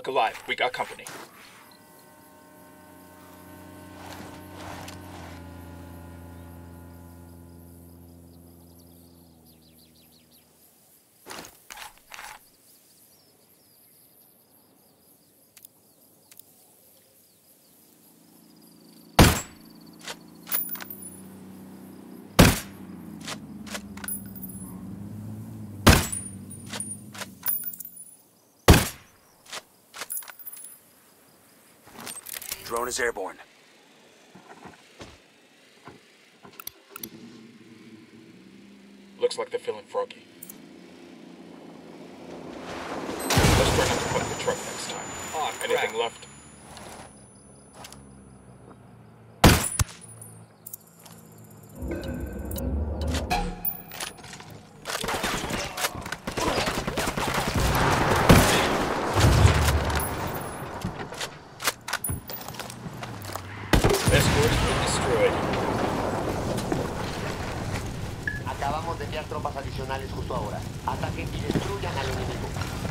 look alive. We got company. Drone is airborne. Looks like they're feeling froggy. Let's try not to put in the truck next time. Oh, anything left? Acabamos de enviar tropas adicionales justo ahora. Ataquen y destruyan al enemigo.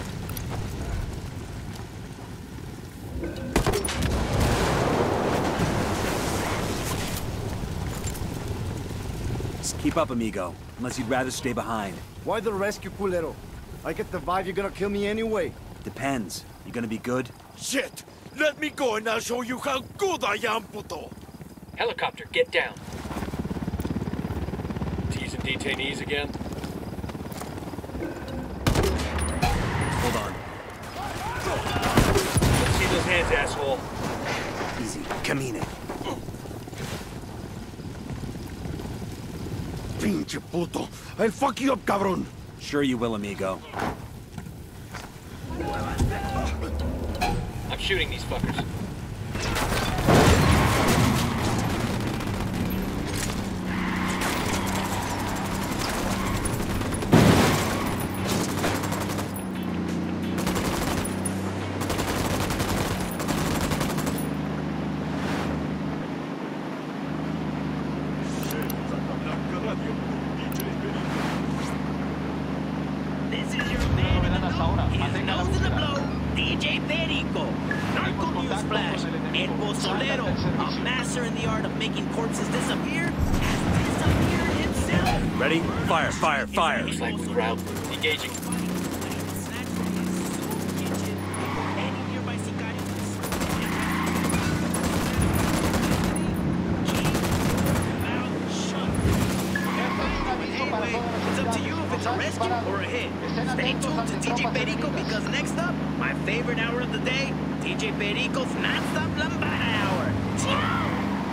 Just keep up, amigo. Unless you'd rather stay behind. Why the rescue, culero? I get the vibe you're gonna kill me anyway. Depends. You gonna be good? Shit! Let me go and I'll show you how good I am, puto! Helicopter, get down. Teasing detainees again? Hold on. Let's see those hands, asshole. Easy. Camine. Pinche puto! I'll fuck you up, cabrón! Sure you will, amigo. I'm shooting these fuckers. This is your man in the know. His nose in the blow. DJ Perico. Narco Newsflash. El Pozolero. A master in the art of making corpses disappear. Has disappeared himself. Ready? Fire, fire, fire. Looks like the crowd. Engaging. It's up to you if it's a rescue or a hit. Stay tuned to DJ Perico because next up, my favorite hour of the day, DJ Perico's non-stop Lambada hour. Ciao!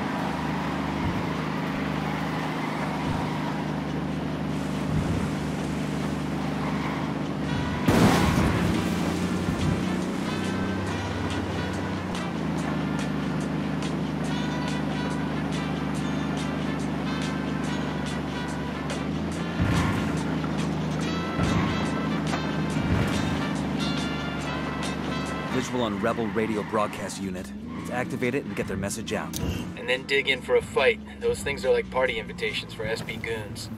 Visual on Rebel Radio Broadcast Unit. Let's activate it and get their message out. And then dig in for a fight. Those things are like party invitations for SB goons.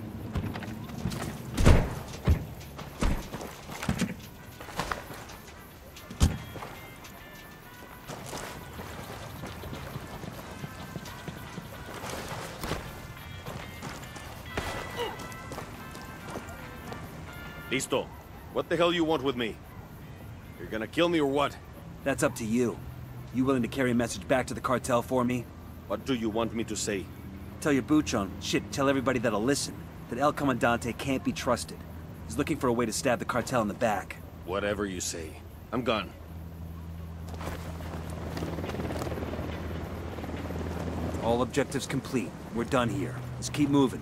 Listo. What the hell you want with me? You're gonna kill me or what? That's up to you. You willing to carry a message back to the cartel for me? What do you want me to say? Tell your buchon, shit, tell everybody that'll listen, that El Comandante can't be trusted. He's looking for a way to stab the cartel in the back. Whatever you say. I'm gone. All objectives complete. We're done here. Let's keep moving.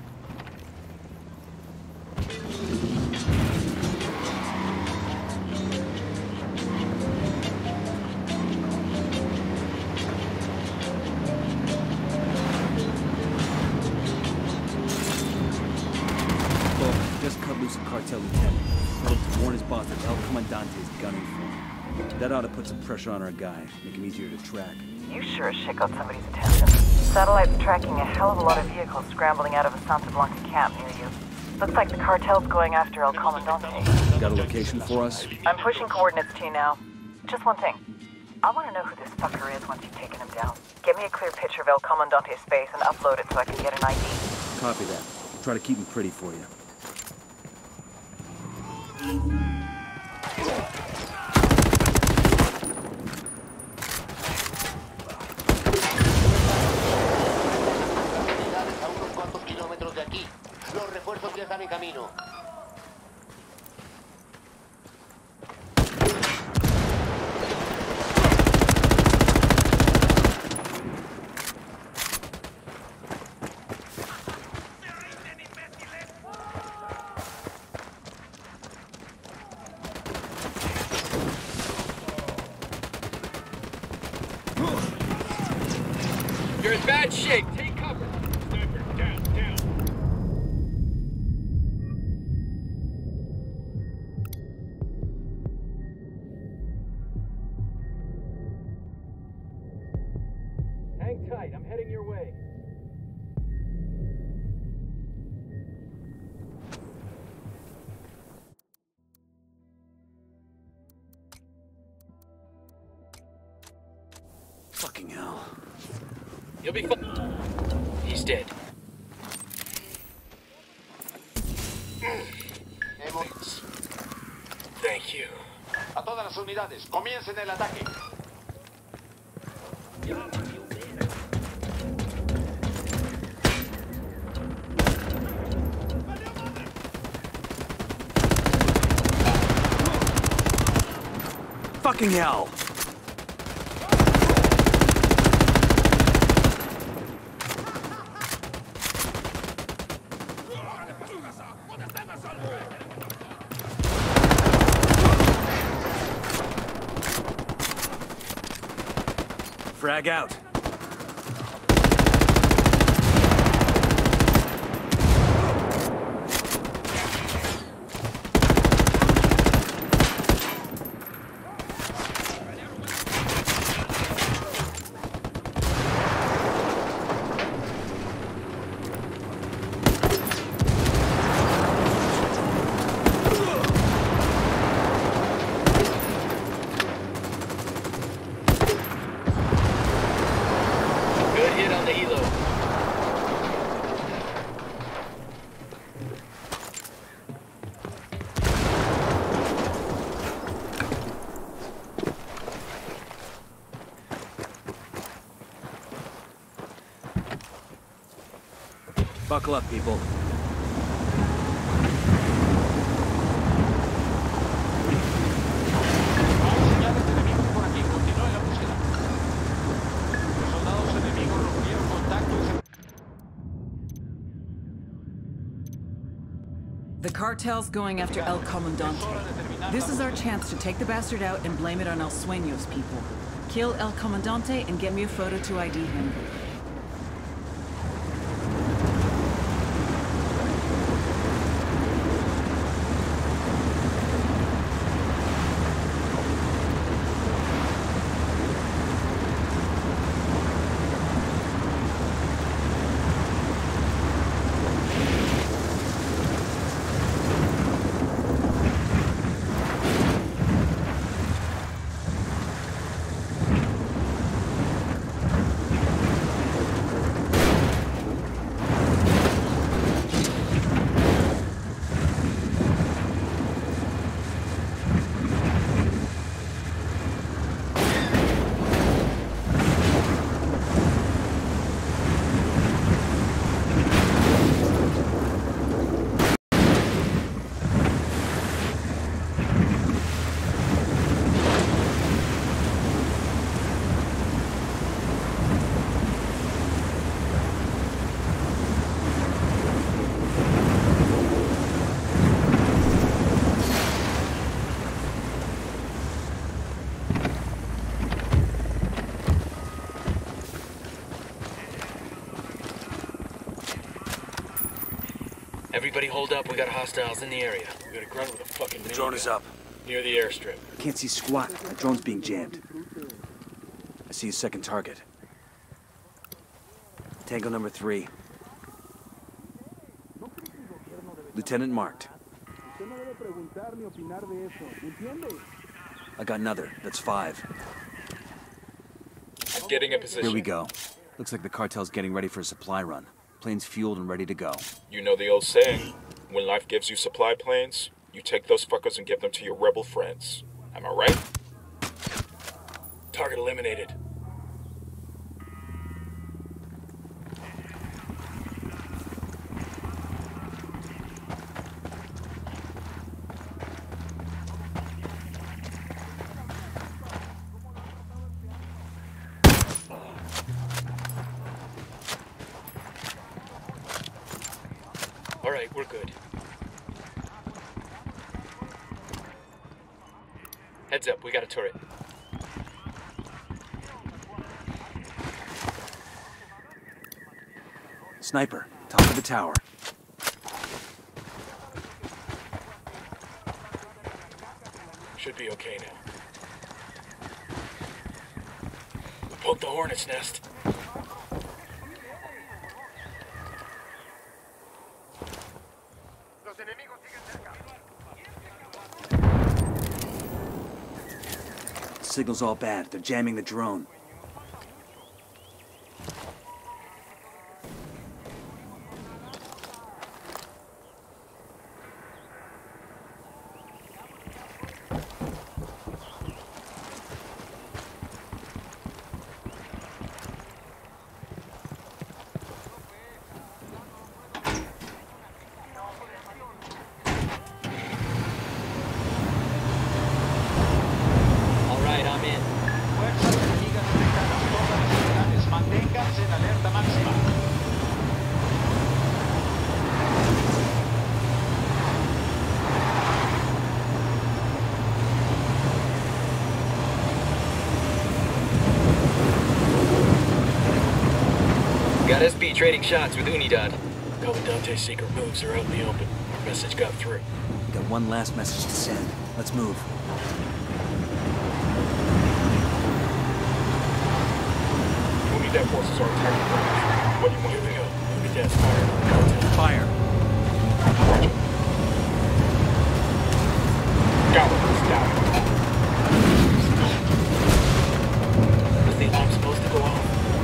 Just cut loose a cartel lieutenant. Tell him to warn his boss that El Comandante is gunning for him. That ought to put some pressure on our guy, make him easier to track. You sure as shit got somebody's attention. Satellite's tracking a hell of a lot of vehicles scrambling out of a Santa Blanca camp near you. Looks like the cartel's going after El Comandante. Got a location for us? I'm pushing coordinates to you now. Just one thing. I want to know who this fucker is once you've taken him down. Get me a clear picture of El Comandante's face and upload it so I can get an ID. Copy that. Try to keep him pretty for you. Unidades a unos cuantos kilómetros de aquí. Los refuerzos ya están en camino. You're in bad shape. Take cover. Sniper, down, down. Hang tight. I'm heading your way. Fucking hell. You'll be fine. He's dead. Thank you. A todas las unidades, comiencen el ataque. Fucking hell! Frag out. Good hit on the helo. Buckle up, people. The cartel's going after El Comandante. This is our chance to take the bastard out and blame it on El Sueño's people. Kill El Comandante and get me a photo to ID him. Everybody hold up. We got hostiles in the area. We got a grunt with a fucking The drone is up. near the airstrip. I can't see squat. My drone's being jammed. I see a second target. Tango number 3. Lieutenant marked. I got another. That's 5. Getting in position. Here we go. Looks like the cartel's getting ready for a supply run. Planes fueled and ready to go. You know the old saying, when life gives you supply planes, you take those fuckers and give them to your rebel friends. Am I right? Target eliminated. All right, we're good. Heads up, we got a turret. Sniper, top of the tower. Should be okay now. We poked the hornet's nest. Signal's all bad. They're jamming the drone. Got SB trading shots with Unidad. Comandante's secret moves are out in the open. Our message got through. We got one last message to send. Let's move. Unidad forces are attacking. What do you want? Here we go. Unidad's firing on the cartel. Fire! Roger. Gallows down. Was the alarm supposed to go off?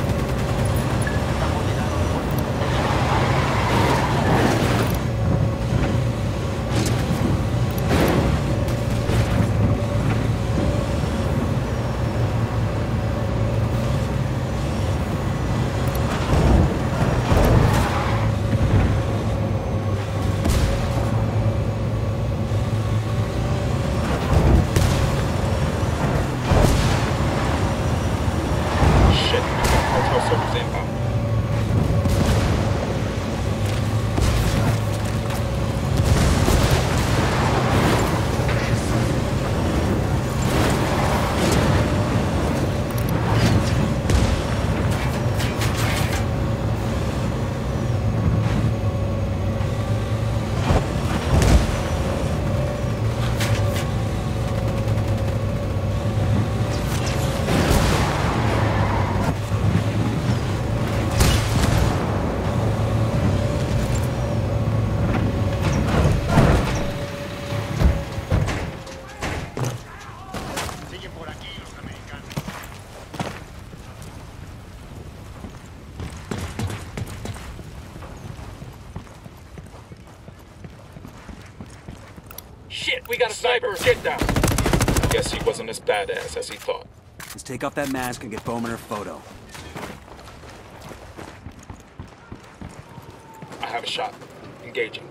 Shit, we got a sniper! Get down! I guess he wasn't as badass as he thought. Let's take off that mask and get Bowman her photo. I have a shot. Engaging.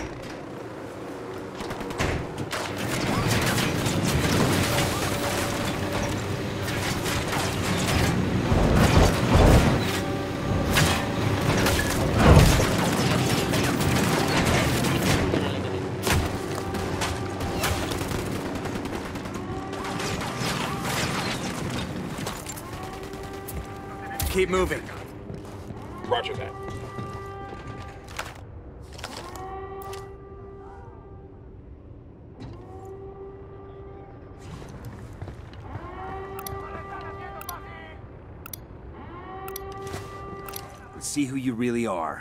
Keep moving. Roger that. Let's see who you really are.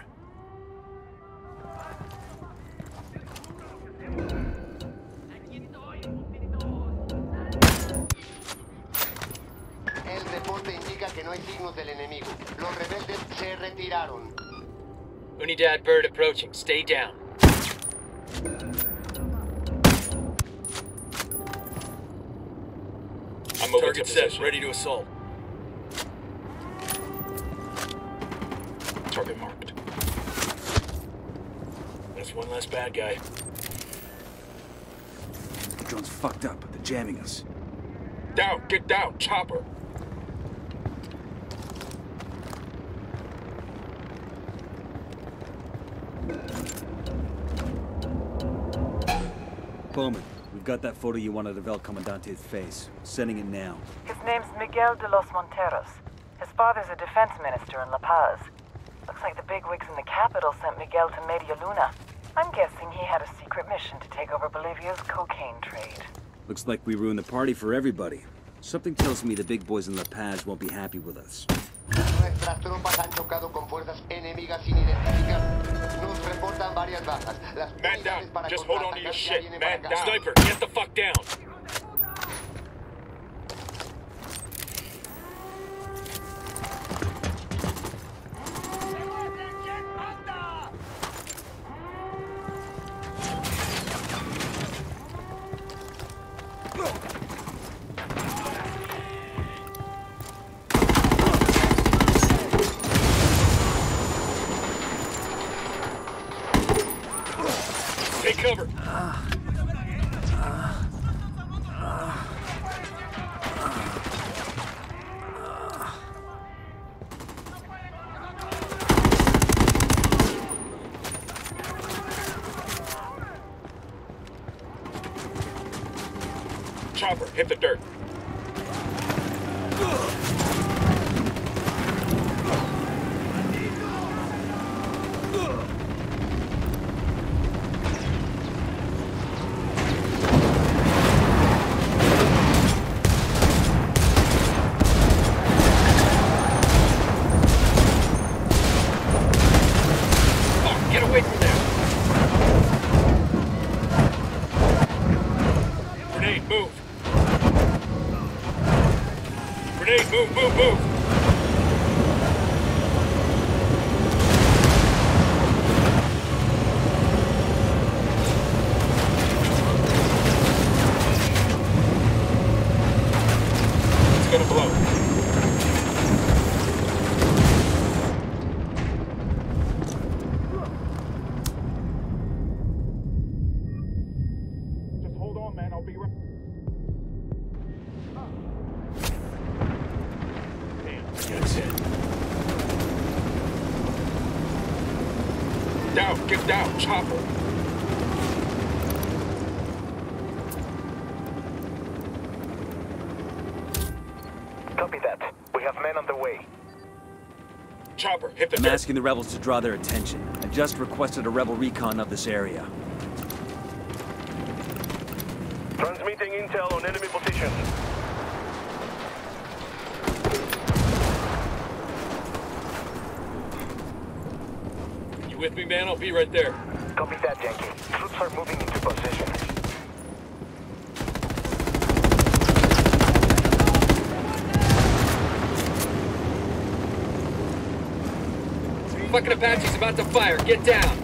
Los rebeldes se retiraron. Unidad bird approaching. Stay down. I'm moving to Target set. position. Ready to assault. Target marked. That's one less bad guy. The drone's fucked up, but they're jamming us. Down, get down, chopper. Bowman, we've got that photo you wanted of El Comandante's face. Sending it now. His name's Miguel de los Monteros. His father's a defense minister in La Paz. Looks like the bigwigs in the capital sent Miguel to Media Luna. I'm guessing he had a secret mission to take over Bolivia's cocaine trade. Looks like we ruined the party for everybody. Something tells me the big boys in La Paz won't be happy with us. Nuestras tropas han chocado con fuerzas enemigas sin identificar. Nos reportan varias bajas. Las Man down. unidades para Just hold on to your contraatacar ya shit. vienen Man para acá. down. Sniper, get the fuck down. Take cover. Chopper, hit the dirt. Oh, get away from there. Grenade, move. Grenade, move, move, move. It's gonna blow. Just hold on, man. I'll be right. That's it. Down, get down, chopper. Copy that. We have men on the way. Chopper, hit the I'm dirt. asking the rebels to draw their attention. I just requested a rebel recon of this area. Transmitting intel on enemy position. You with me, man? I'll be right there. Copy that, Yankee. Troops are moving into position. Some fucking Apache's about to fire. Get down.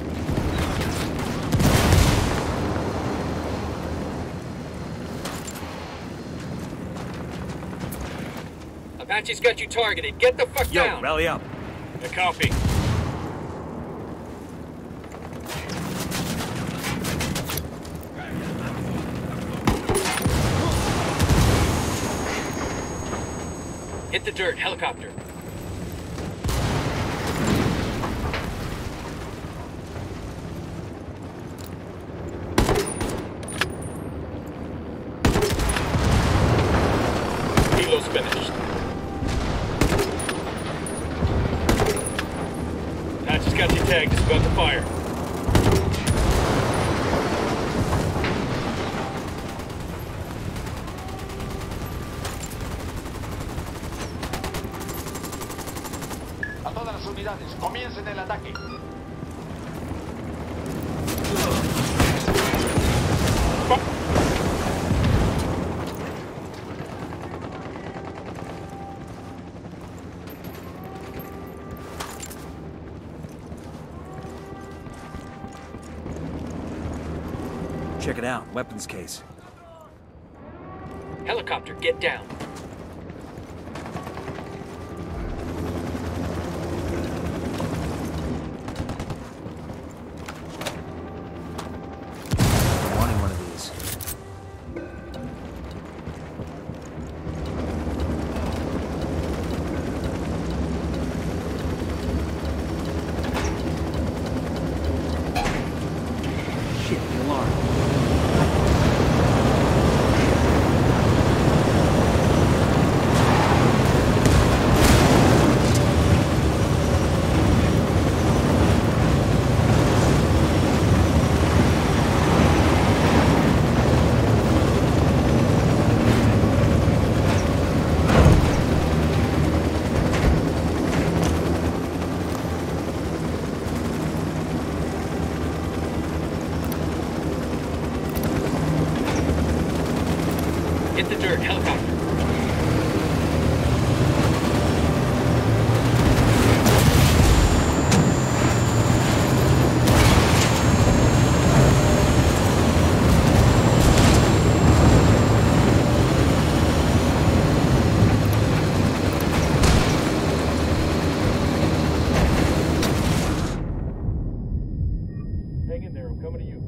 Apache's got you targeted. Get the fuck Yo, down. rally up. A copy. Hit the dirt. Helicopter. Helo's finished. Apache's got you tagged. It's about to fire. A todas las unidades, comiencen el ataque. Check it out. Weapons case. Helicopter, get down. I'm wanting one of these. Shit, the alarm. Hit the dirt, helicopter. Hang in there, I'm coming to you.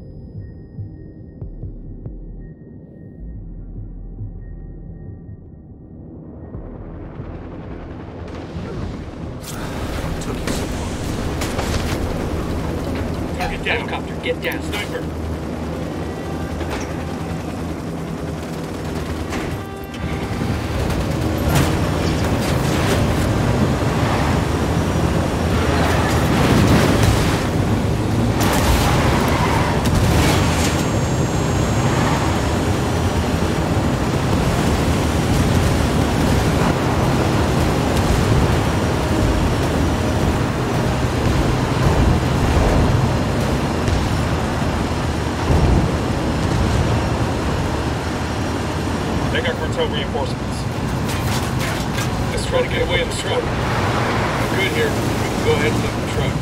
Took you so long. Target down. Helicopter, get down. Sniper. They got cartel reinforcements. Let's try to get away in the truck. We're good here. We can go ahead and leave the truck.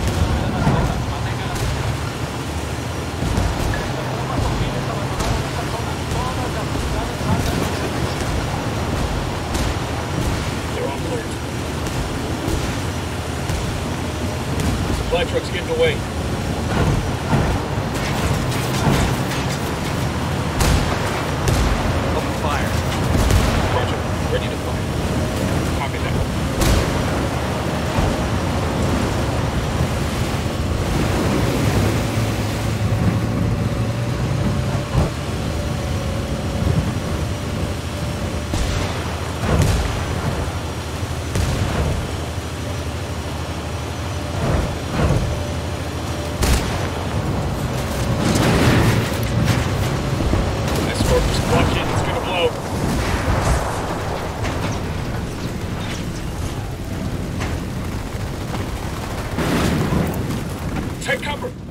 They're on alert. Supply truck's getting away. Open fire. Roger. Ready to fire. Copy that. Escort, just watch it. It's gonna blow. Take cover!